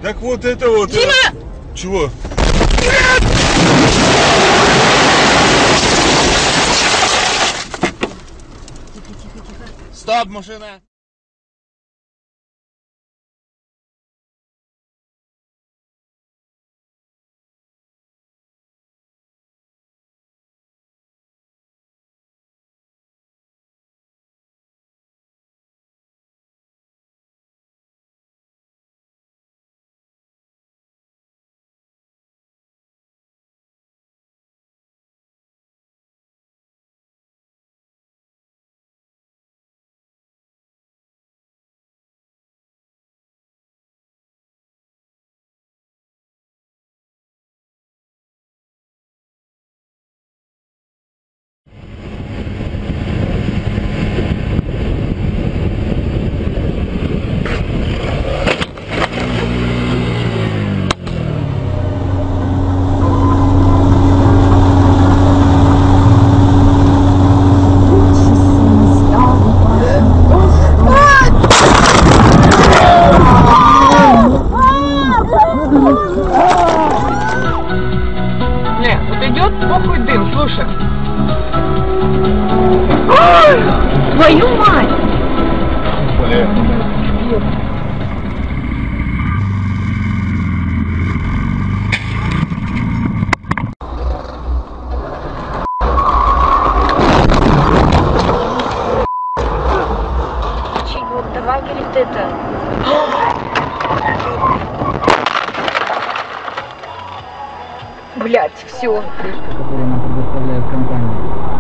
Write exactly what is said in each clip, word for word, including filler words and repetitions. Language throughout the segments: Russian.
Так вот это вот... Дима! э, Чего? Стоп, машина! Не, вот идет похуй дым, слушай. Твою мать! Вот давай, говорит, это. Блять, все. Которую нам предоставляет компания.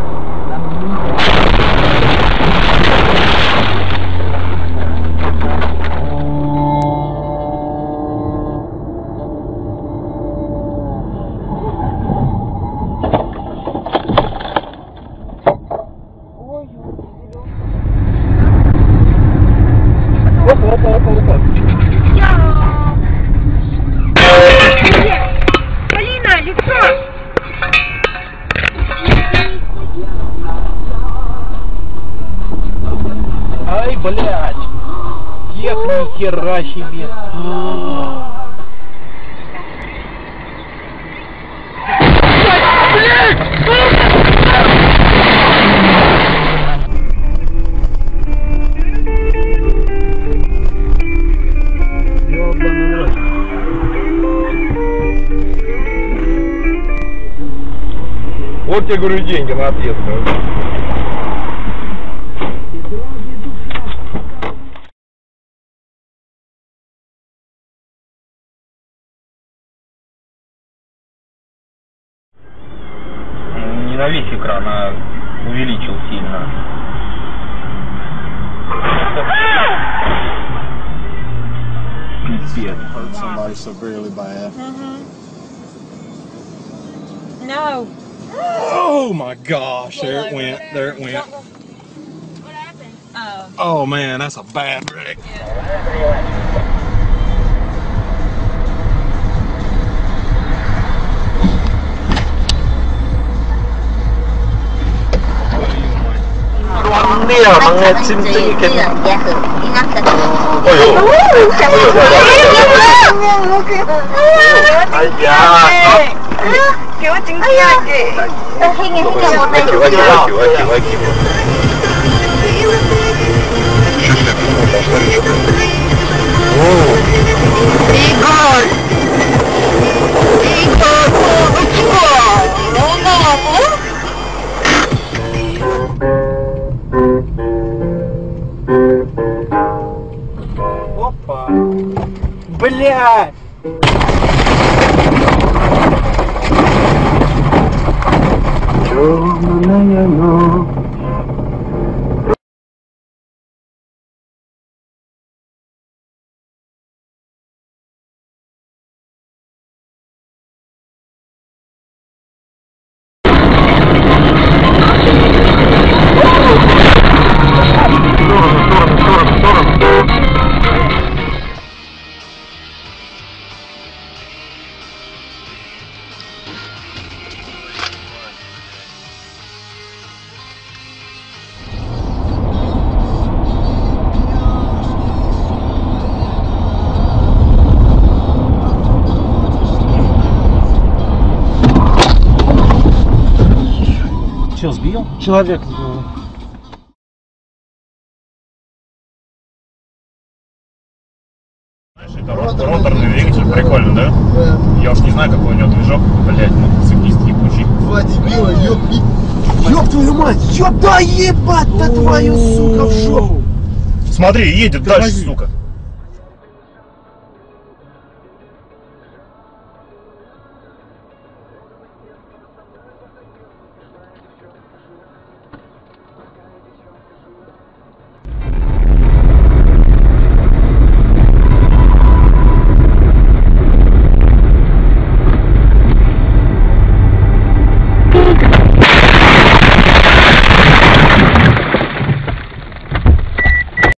Полина, лицо! Ай, блядь! Ех, ни хера себе! Вот тебе говорю деньги на отъезд. Не на весь экран, а увеличил сильно. Пипец. No. Oh my gosh, there it went, there it went. What happened? Oh. Oh man, that's a bad wreck. Iya, mengecim tinggi kan. Oh yo. Ayah. Kiểu chính xác kì. Hình hình hình một này. Kiểu kiểu kiểu kiểu. Igor. Igor, Опа! Блядь! Темная ночь. сбил? Человек. Это рот- роторный двигатель, прикольно, да? Я уж не знаю, какой у него движок, блять, мотоциклист ебучий. Два дебила, ёб... Ёб твою мать! Ёб да ебать-то твою, сука, в жопу! Смотри, едет дальше, сука.